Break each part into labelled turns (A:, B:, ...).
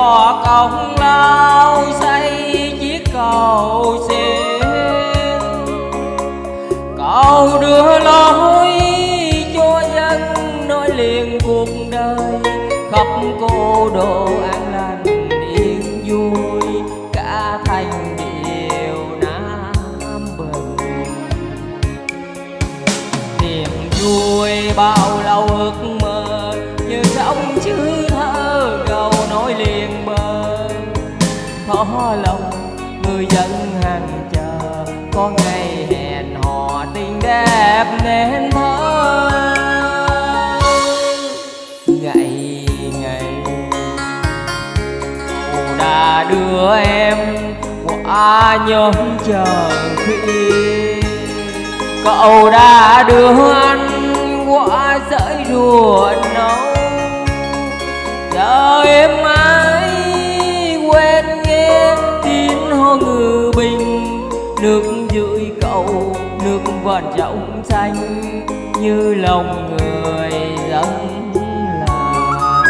A: bỏ công lao xây chiếc cầu xin, cầu đưa lối cho dân nói liền cuộc đời khắp cô độ an lành yên vui, cả thành điều Nam Bình. Niềm vui bao lâu ước mơ như trong chữ thơ câu nói liền bờ, thó lòng người dân hàng chờ có ngày hẹn hò tình đẹp nên thơ. Ngày ngày cậu đã đưa em qua nhóm chờ khi, cậu đã đưa anh qua dãy ruộng nâu, giờ em mãi quên nghe tiếng hò ngự bình. Nước dưới cầu nước vẫn trong xanh như lòng người dân là.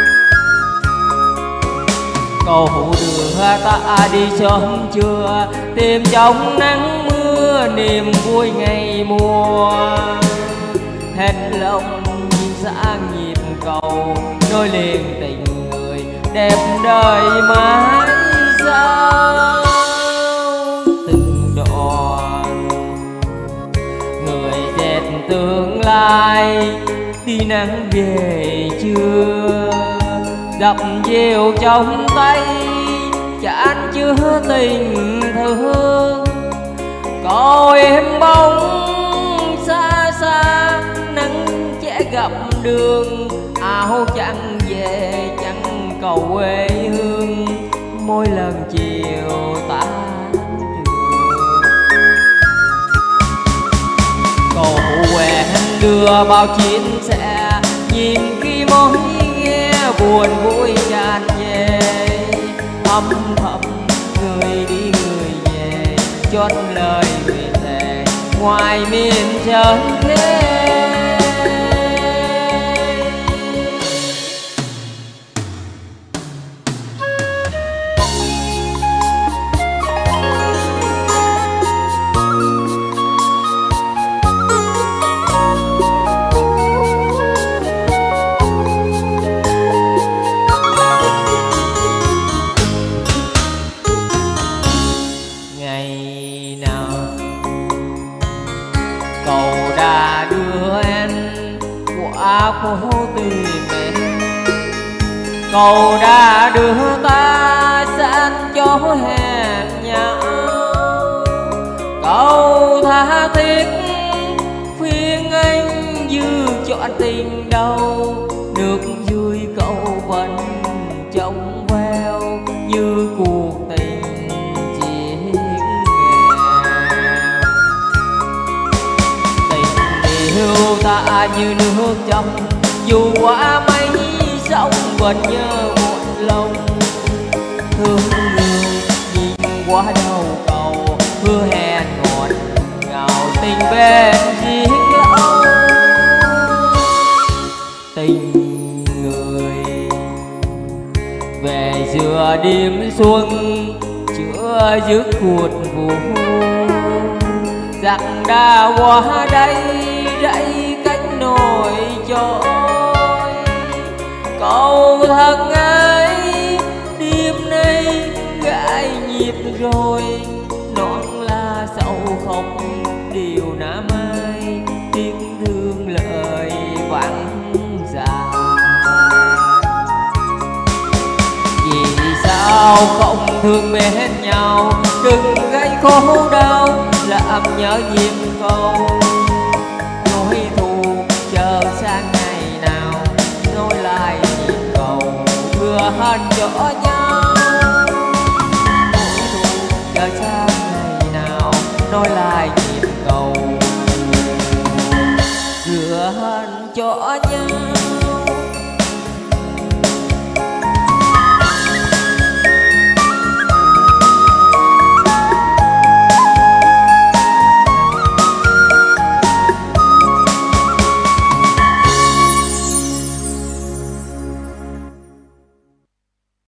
A: Cầu đưa ta đi sớm trưa tìm trong nắng mưa niềm vui ngày mùa, hết lòng nhìn sang nhịp cầu nối liền tình người đẹp đời mãi sao. Từng đoạn người dệt tương lai đi nắng về trưa, dập dìu trong tay chán chứa tình thương. Có em bóng xa xa nắng che gặp đường, áo chẳng về chẳng cầu quê hương, mỗi lần chiều tan trường. Cầu quen đưa bao chuyến xe nhìn khi mỗi nghe buồn vui tràn về, âm thầm người đi người về chót lời người thề ngoài miền trần thế. Cầu đã đưa em qua phố tìm em, cầu đã đưa ta sang chỗ hẹn nhau, cầu tha thiết khuyên anh dư chọn tình đâu. Nước dưới cầu vẫn trong veo như cuộc tình chỉ yêu ta như nước trong, dù qua mấy sông vẫn nhớ một lòng. Thương người nhìn qua đầu cầu, hứa hẹn ngọt ngào tình bên riêng lâu. Tình người về giữa đêm xuân chưa dứt cuột vũ, rằng đã qua đây rẫy cánh nổi trôi. Cầu thân ấy đêm nay gãi nhịp rồi, non la sầu khóc điều Nam ai tiếng thương lời vắng già. Vì sao không thương mến nhau, đừng gây khổ đau làm nhớ nhịp cầu. Nỗi thù chờ sang ngày nào, nói lại nhịp cầu vừa hên cho nhau. Nỗi thù chờ sang ngày nào, nói lại nhịp cầu vừa hên cho nhau.